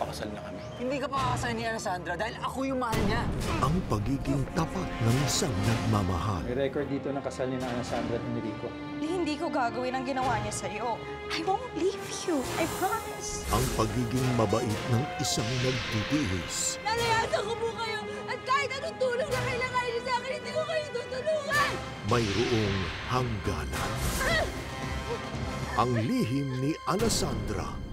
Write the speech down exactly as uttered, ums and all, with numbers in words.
magpapakasal na kami. Hindi ka pakakasal ni Alessandra dahil ako yung mahal niya. Ang pagiging tapat ng isang nagmamahal. May record dito ng kasal ni Alessandra at ni Rico. Hindi ko gagawin ang ginawa niya sa'yo. I won't leave you. I promise. Ang pagiging mabait ng isang nagtitiis. Nalayasan ko po kayo at kahit anong tulong na kailangan niyo sa akin, hindi ko kayo tutulungan! Mayroong hangganan. Ang lihim ni Alessandra.